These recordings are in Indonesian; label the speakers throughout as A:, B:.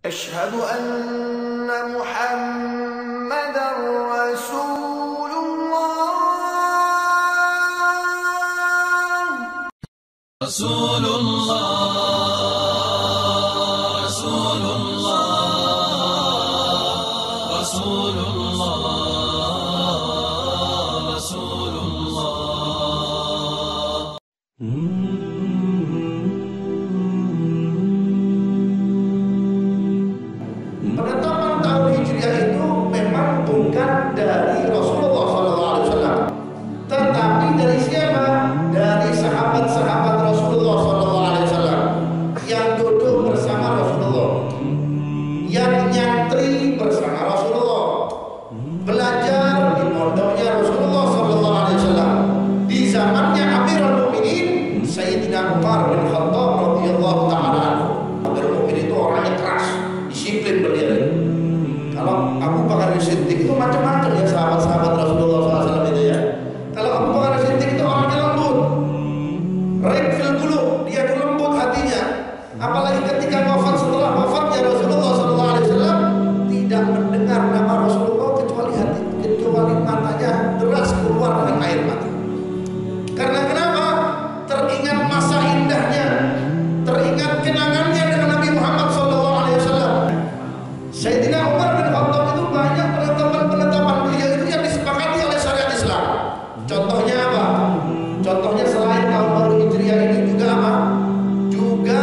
A: Asyhadu anna Muhammadar Rasulullah.
B: Rasulullah, Rasulullah, Rasulullah, Rasulullah.
C: Penetapan tahun Hijriah itu memang bukan dari Rasulullah SAW, tetapi dari siapa? Dari sahabat-sahabat Rasulullah SAW yang duduk bersama Rasulullah, yang nyantri bersama Rasulullah, belajar di pondoknya Rasulullah SAW di zamannya Amirul Mukminin Sayyidina Umar bin Khattab radhiyallahu taala anhu. Amirul Mukminin itu orangnya keras, disiplin berdiri. Kalau Abu Bakar Siddiq itu macam-macam ya sahabat-sahabat Rasulullah SAW itu ya. Kalau Abu Bakar Siddiq itu orangnya lembut, rekfil dulu, dia itu lembut hatinya. Apalagi ketika setelah wafatnya Rasulullah SAW, tidak mendengar nama Rasulullah kecuali matanya deras keluar dengan air mata. Karena kenapa? Teringat masa indahnya, teringat kenangannya dengan Nabi Muhammad SAW. Sayyidina Umar bin Khattab itu banyak penetapan-penetapan beliau itu yang disepakati oleh syariat Islam. Contohnya apa? Contohnya selain tahun baru Hijriah ini juga apa? Juga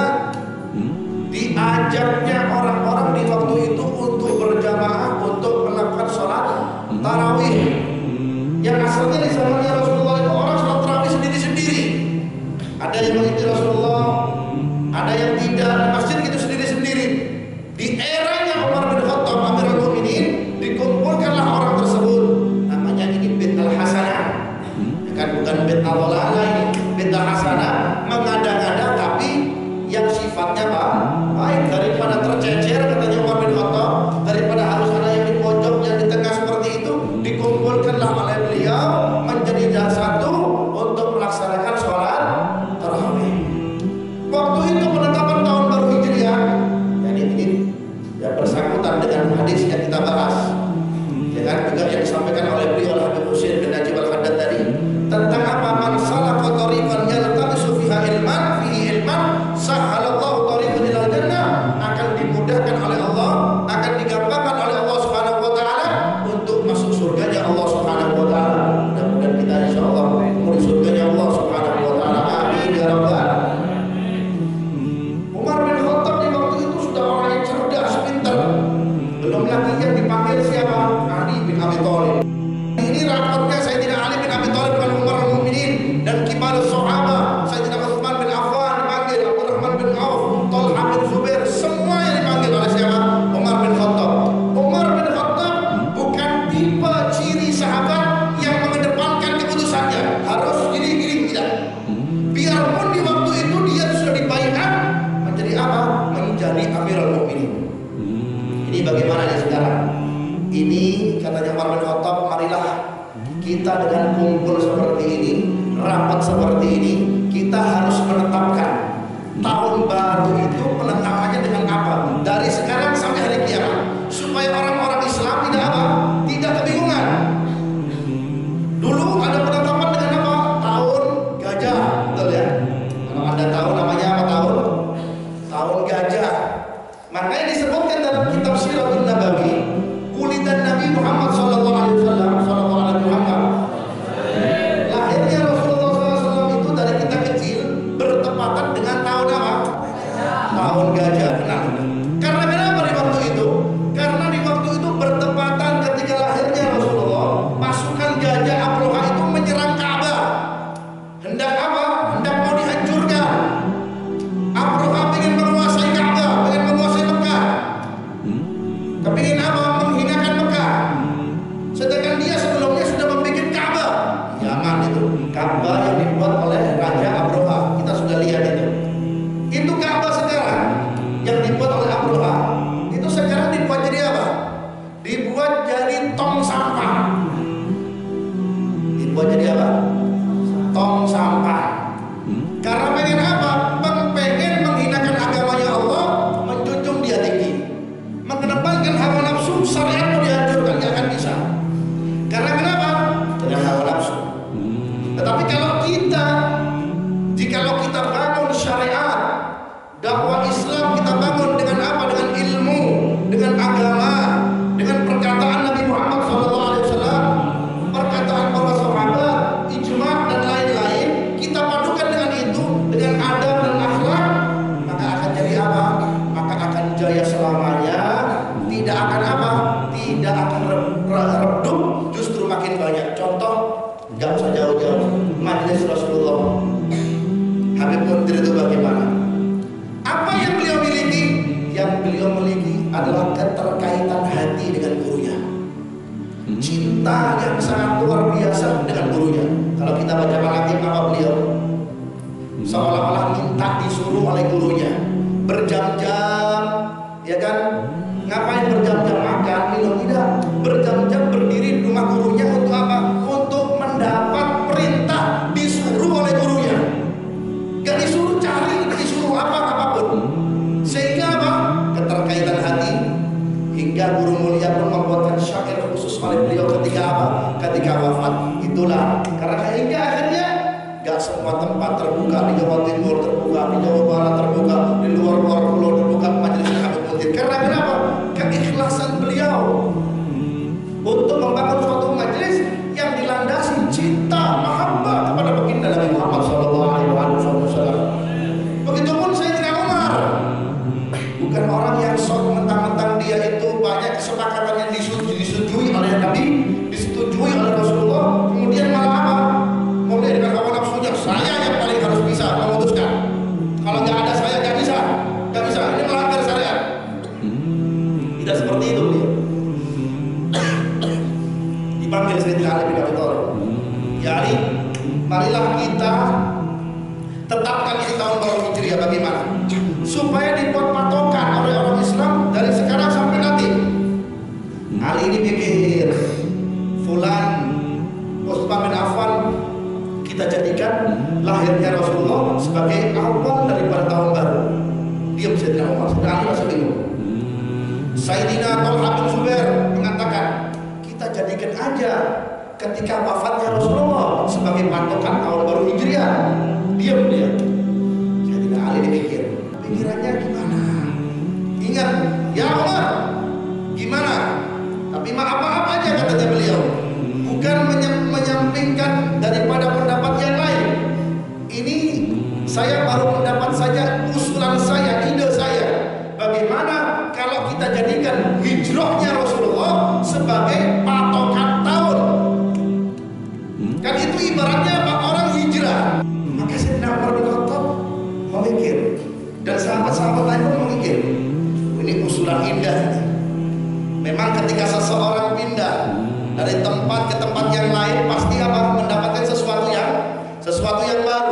C: diajaknya orang-orang di waktu itu untuk berjamaah untuk melakukan sholat tarawih. Yang asalnya di zamannya Rasulullah itu orang sholat tarawih sendiri-sendiri. Ada yang mengikuti Rasulullah, ada yang tidak, di masjid gitu sendiri-sendiri. Di eranya Umar bin Khattab Amirul Mukminin dikumpulkanlah orang tersebut. Namanya ini bid'ah hasanah. Kan bukan bid'ah dhalalah, ini bid'ah hasanah, mengada-ngada tapi yang sifatnya baik. Daripada tercecer katanya Umar bin Khattab, daripada harus ada yang di pojok, yang di tengah seperti itu, dikumpulkanlah oleh beliau menjadi satu untuk melaksanakan sholat tarawih. Waktu itu penetapan tahun baru Hijriah, ini ya bersangkutan dengan hadis yang kita bahas, dengan juga yang disampaikan oleh beliau Habib Husain bin Najib Al-Haddad tadi tentang apa? Man salaka tariqan yaltamisu fiha ilman sahhalallahu tariqan ilal jannah, akan dimudahkan oleh Allah, akan digampangkan oleh Allah Subhanahu wa taala untuk masuk surganya Allah Subhanahu wa taala. Mudah-mudahan kita insyaallah di surganya Allah Subhanahu wa taala. Amin ya rabbal alamin. Umar bin Khattab di waktu itu sudah orang yang cerdas, pintar. Belum lagi yang dipanggil siapa? Ali bin Abi Thalib. Ini rapatnya Sayyidina Ali bin Abi Thalib dengan Umar bin Mukminin dan kibarus sahabat. Sayyidina Utsman bin Affan dipanggil, Abdurrahman bin Auf, Talha bin Zubair, semua yang dipanggil oleh siapa? Umar bin Khattab. Umar bin Khattab bukan tipe ciri sahabat yang mengedepankan keputusannya harus gini-gini, tidak. Biarpun di waktu itu dia sudah dibaiat menjadi apa? Menjadi Amirul Mukminin. Ini bagaimana ya sekarang? Ini katanya Umar bin Khattab, marilah kita dengan kumpul seperti ini, rapat seperti ini, kita harus menetapkan tahun baru itu. Penetapannya dengan apa? Dari sekarang sampai hari kiamat, supaya orang-orang Islam tidak apa? Tidak kebingungan. Dulu ada penetapan dengan apa? Tahun gajah, betul ya? Kalau ada tahun namanya apa tahun? Tahun gajah. Makanya disebutkan dalam kitab Siratul Nabawi, ulidan Nabi Muhammad sallallahu alaihi wasallam, lahirnya Rasulullah SAW itu dari kita kecil bertepatan dengan tahun apa? Tahun gajah. Kenapa? Karena kenapa di waktu itu? Karena di waktu itu bertepatan ketika lahirnya Rasulullah, pasukan gajah Abroha itu menyerang Ka'bah. Hendak apa? Hendak mau dihancurkan. Abroha ingin menguasai Ka'bah, ingin menguasai Mekah. Kepingin apa? Menghinakan Mekah. Sedangkan dia selamanya, tidak akan apa? Tidak akan redup, justru makin banyak. Contoh, gak usah jauh-jauh, majelis Rasulullah. Habib Muntir itu bagaimana? Apa yang beliau miliki? Yang beliau miliki adalah keterkaitan hati dengan gurunya. Cinta yang sangat luar biasa dengan gurunya. Kalau kita baca Malatim apa beliau? Seolah-olah minta disuruh oleh gurunya. Berjam-jam, ya kan? Ngapain berjam-jam makan? Minum tidak. Berjam-jam berdiri di rumah gurunya untuk apa? Untuk mendapat perintah disuruh oleh gurunya. Gak disuruh cari, disuruh apapun. Sehingga apa? Keterkaitan hati. Hingga guru mulia pun membuatkan syair khusus oleh beliau ketika apa? Ketika wafat. Itulah karena hingga akhirnya gak semua tempat terbuka, di Jawa Timur terbuka, di Jawa Barat terbuka, di luar-luar pulau terbuka majelis Habib Muntir. Karena kenapa? Keikhlasan beliau untuk membangun suatu majelis yang dilandasi cinta, mahabbah kepada baginda Nabi Muhammad SAW. Begitupun Sayyidina Umar, bukan orang yang sok mentang-mentang dia itu banyak kesepakatan yang disetujui oleh Nabi, disetujui oleh Rasulullah, kemudian malah apa? Mulai dengan hawa nafsunya, saya yang paling harus bisa memutuskan. Kalau nggak ada saya nggak bisa. Ini melanggar syariat. Tidak seperti itu dia. Dipanggil Sayyidina Ali bin Abi Thalib. Ya Ali, marilah kita tetapkan di tahun baru Hijriah bagaimana? Supaya dibuat patokan oleh orang Islam dari sekarang sampai nanti. Ali ini pikir, fulan Utsman bin Affan kita jadikan lahirnya Rasulullah sebagai awal daripada tahun baru. Diam Sayyidina Umar, Sayyidina Ali masih bingung. Sayyidina Thalha bin Zubair mengatakan, kita jadikan aja ketika wafatnya Rasulullah sebagai patokan tahun baru Hijriah. Diam dia. Sayyidina Ali dipikir, pikirannya gimana? Ingat, ya Umar, gimana? Tapi apa-apa aja katanya beliau. Bukan menyampingkan daripada pendapat yang lain. Ini saya baru mendapat saja usulan saya, ide saya. Bagaimana kalau kita jadikan hijrahnya Rasulullah sebagai patokan tahun? Kan itu ibaratnya apa? Orang hijrah. Maka Sayyidina Umar bin Khattab memikir, dan sahabat-sahabat lain pun memikir. Ini usulan indah. Memang ketika seseorang pindah dari tempat ke tempat yang lain pasti apa? Mendapatkan sesuatu yang baru.